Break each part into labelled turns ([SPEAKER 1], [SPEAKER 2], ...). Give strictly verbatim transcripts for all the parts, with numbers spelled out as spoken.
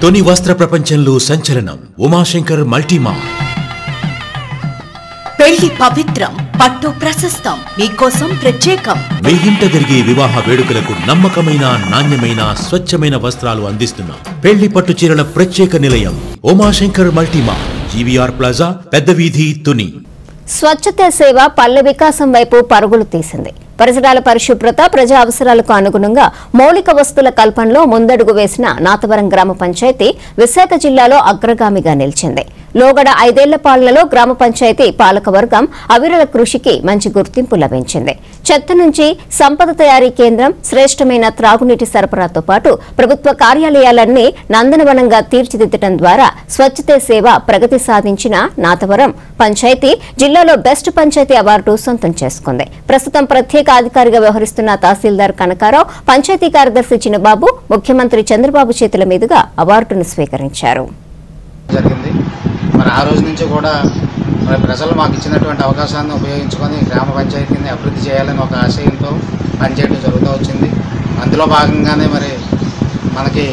[SPEAKER 1] తొని వస్త్ర ప్రపంచంలో సంచలనం ఉమాశంకర్ మల్టీమార్ట్.
[SPEAKER 2] పెళ్లి పవిత్రం, పట్టు ప్రశస్తం, మీకోసం ప్రత్యేకం.
[SPEAKER 1] మీ ఇంట జరిగే వివాహ వేడుకలకు నమ్మకమైన నాణ్యమైన స్వచ్ఛమైన వస్త్రాలు అందిస్తున్నాం. పెళ్లి పట్టు చీరల ప్రత్యేక నిలయం ఉమాశంకర్ మల్టీమార్ట్, జీవీఆర్ ప్లాజా, పెద్ద వీధి, తుని.
[SPEAKER 3] స్వచ్ఛత సేవ పల్లె వికాసం వైపు పరుగులు తీసింది. పరిసరాల పరిశుభ్రత, ప్రజా అవసరాలకు అనుగుణంగా మౌలిక వస్తువుల కల్పనలో ముందడుగు వేసిన నాతవరం గ్రామ పంచాయతీ విశాఖ జిల్లాలో అగ్రగామిగా నిలిచింది. లోగడ ఐదేళ్ల పాలనలో గ్రామ పంచాయతీ పాలకవర్గం అవిరళ కృషికి మంచి గుర్తింపు లభించింది. చెత్త నుంచి సంపద తయారీ కేంద్రం, శ్రేష్టమైన త్రాగునీటి సరఫరాతో పాటు ప్రభుత్వ కార్యాలయాలన్నీ నందనవనంగా తీర్చిదిద్దడం ద్వారా స్వచ్ఛతే సేవ ప్రగతి సాధించిన నాతవరం పంచాయతీ జిల్లాలో బెస్ట్ పంచాయతీ అవార్డు సొంతం చేసుకుంది. ప్రస్తుతం ప్రత్యేక అధికారిగా వ్యవహరిస్తున్న తహసీల్దార్ కనకారావు, పంచాయతీ కార్యదర్శి చిన్నబాబు ముఖ్యమంత్రి చంద్రబాబు చేతుల మీదుగా అవార్డును స్వీకరించారు.
[SPEAKER 4] మరి ఆ రోజు నుంచి కూడా మరి ప్రజలు మాకు ఇచ్చినటువంటి అవకాశాన్ని ఉపయోగించుకొని గ్రామ పంచాయతీని అభివృద్ధి చేయాలని ఒక ఆశయంతో పనిచేయడం జరుగుతూ వచ్చింది. అందులో భాగంగానే మరి మనకి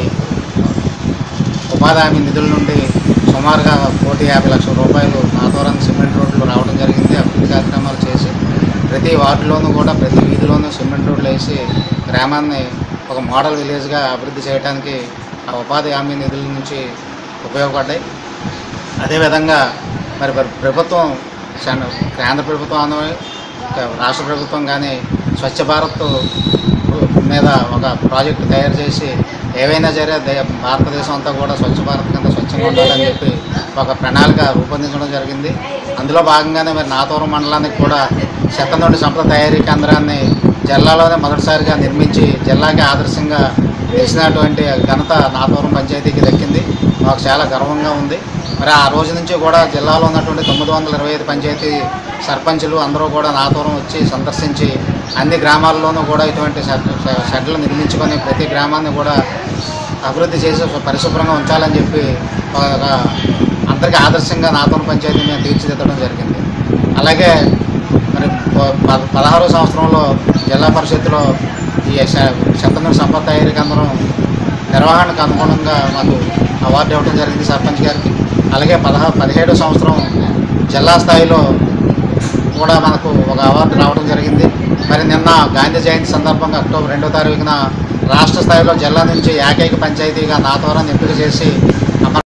[SPEAKER 4] ఉపాధి హామీ నిధుల నుండి సుమారుగా కోటి యాభై లక్షల రూపాయలు నాతవరం సిమెంట్ రోడ్లు రావడం జరిగింది. అభివృద్ధి కార్యక్రమాలు చేసి ప్రతి వార్డులోనూ కూడా ప్రతి వీధిలోనూ సిమెంట్ రోడ్లు వేసి గ్రామాన్ని ఒక మోడల్ విలేజ్గా అభివృద్ధి చేయడానికి ఆ ఉపాధి హామీ నిధుల నుంచి ఉపయోగపడ్డాయి. అదేవిధంగా మరి ప్రభుత్వం, కేంద్ర ప్రభుత్వం, రాష్ట్ర ప్రభుత్వం కానీ స్వచ్ఛ భారత్ మీద ఒక ప్రాజెక్టు తయారు చేసి ఏవైనా సరే భారతదేశం అంతా కూడా స్వచ్ఛ భారత్ కింద స్వచ్ఛంగా ఉండాలని చెప్పి ఒక ప్రణాళిక రూపొందించడం జరిగింది. అందులో భాగంగానే మరి నాతవరం మండలానికి కూడా చెత్త నుండి సంపద తయారీ కేంద్రాన్ని జిల్లాలోనే మొదటిసారిగా నిర్మించి జిల్లాకి ఆదర్శంగా నిలిచినటువంటి ఘనత నాతవరం పంచాయతీకి దక్కింది. మాకు చాలా గర్వంగా ఉంది. మరి ఆ రోజు నుంచి కూడా జిల్లాలో ఉన్నటువంటి తొమ్మిది వందల ఇరవై ఐదు పంచాయతీ సర్పంచులు అందరూ కూడా నాతవరం వచ్చి సందర్శించి అన్ని గ్రామాల్లోనూ కూడా ఇటువంటి షెడ్లు నిర్మించుకొని ప్రతి గ్రామాన్ని కూడా అభివృద్ధి చేసి పరిశుభ్రంగా ఉంచాలని చెప్పి ఒక అందరికీ ఆదర్శంగా నాతవరం పంచాయతీ మేము తీర్చిదిద్దడం జరిగింది. అలాగే మరి పదహారో సంవత్సరంలో జిల్లా పరిషత్తులో ఈ చెత్తనూరు సంపద తయారీ కేంద్రం నిర్వహణకు అనుగుణంగా మాకు అవార్డు ఇవ్వడం జరిగింది సర్పంచ్ గారికి. అలాగే పదహారు పదిహేడో సంవత్సరం జిల్లా స్థాయిలో కూడా మనకు ఒక అవార్డు రావడం జరిగింది. మరి నిన్న గాంధీ జయంతి సందర్భంగా అక్టోబర్ రెండో తారీఖున రాష్ట్ర స్థాయిలో జిల్లా నుంచి ఏకైక పంచాయతీగా నాతవరాన్ని ఎంపిక చేసి